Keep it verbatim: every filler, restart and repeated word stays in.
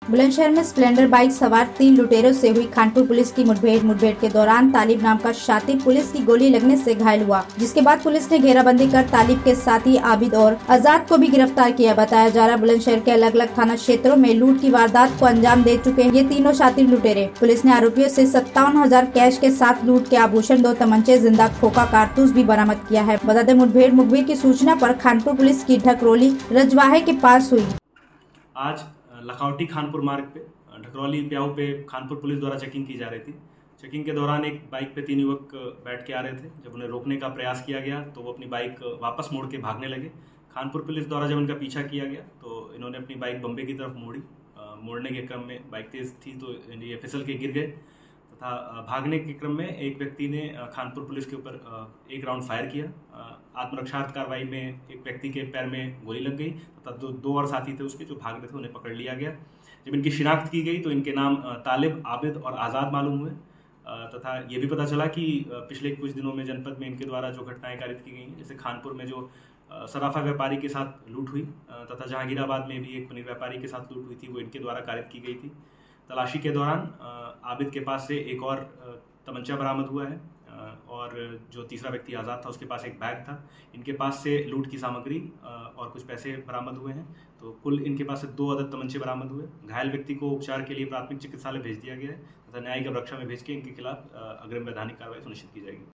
बुलंदशहर में Splendor bike सवार तीन लुटेरों से हुई खानपुर पुलिस की मुठभेड़ मुठभेड़ के दौरान तालिब नाम का शातिर पुलिस की गोली लगने से घायल हुआ, जिसके बाद पुलिस ने घेराबंदी कर तालिब के साथी आबिद और आजाद को भी गिरफ्तार किया। बताया जा रहा बुलंदशहर के अलग अलग थाना क्षेत्रों में लूट की वारदात को अंजाम दे चुके हैं ये तीनों शातिर लुटेरे। पुलिस ने आरोपियों से सत्तावन हजार कैश के साथ लूट के आभूषण, दो तमंचे, जिंदा खोखा कारतूस भी बरामद किया है। बता दें, मुठभेड़ मुखबिर की सूचना पर खानपुर पुलिस की ढकरौली रजवाहे के पास हुई। आज लखौटी खानपुर मार्ग पे ढकरौली प्याऊ पे खानपुर पुलिस द्वारा चेकिंग की जा रही थी। चेकिंग के दौरान एक बाइक पे तीन युवक बैठ के आ रहे थे। जब उन्हें रोकने का प्रयास किया गया तो वो अपनी बाइक वापस मोड़ के भागने लगे। खानपुर पुलिस द्वारा जब उनका पीछा किया गया तो इन्होंने अपनी बाइक बम्बे की तरफ मोड़ी। मोड़ने के क्रम में बाइक तेज थी तो ये फिसल के गिर गए तथा भागने के क्रम में एक व्यक्ति ने खानपुर पुलिस के ऊपर एक राउंड फायर किया। आत्मरक्षार्थ कार्रवाई में एक व्यक्ति के पैर में गोली लग गई तथा दो, दो और साथी थे उसके जो भाग रहे थे, उन्हें पकड़ लिया गया। जब इनकी शिनाख्त की गई तो इनके नाम तालिब, आबिद और आज़ाद मालूम हुए तथा ये भी पता चला कि पिछले कुछ दिनों में जनपद में इनके द्वारा जो घटनाएं कारित की गई हैं, जैसे खानपुर में जो सराफा व्यापारी के साथ लूट हुई तथा जहांगीराबाद में भी एक पनीर व्यापारी के साथ लूट हुई थी, वो इनके द्वारा कारित की गई थी। तलाशी के दौरान आबिद के पास से एक और तमंचा बरामद हुआ है और जो तीसरा व्यक्ति आज़ाद था उसके पास एक बैग था। इनके पास से लूट की सामग्री और कुछ पैसे बरामद हुए हैं। तो कुल इनके पास से दो अदद तमंचे बरामद हुए। घायल व्यक्ति को उपचार के लिए प्राथमिक चिकित्सालय भेज दिया गया है तथा न्यायिक रक्षा में भेज के इनके खिलाफ अग्रिम वैधानिक कार्रवाई सुनिश्चित की जाएगी।